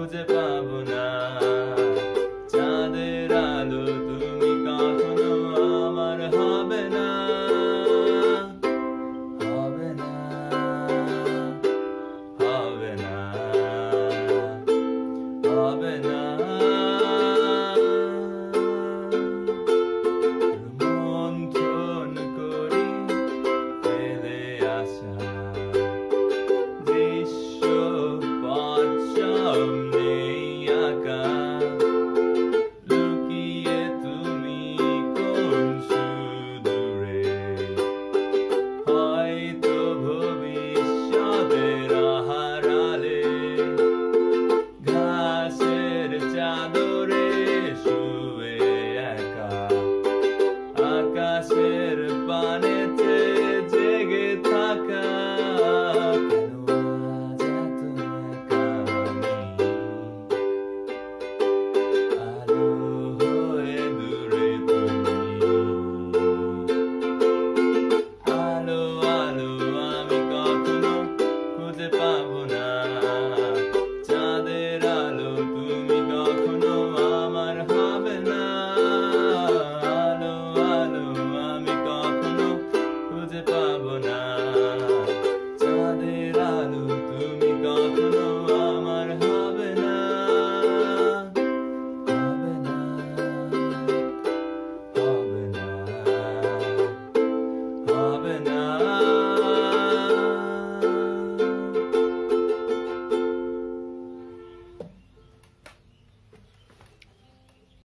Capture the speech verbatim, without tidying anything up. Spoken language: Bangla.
খুঁজে পাবো না। চাঁদের আলো তুমি কখনো আমার হবে না, হবে না, হবে না, হবে না। মন্থন করি ফেলে আসা দৃশ্যপট সামনে আঁকা, লুকিয়ে তুমি কোন সুদূরে, হয়তো ভবিষ্যতের আড়ালে ঘাসের চাদরে শুয়ে একা, আকাশের পানেতে জেগে থাকা। পাবো না চাঁদের আলো তুমি কখনো আমার হবে না, আলো আলো আমি কখনো খুঁজে পাবো না।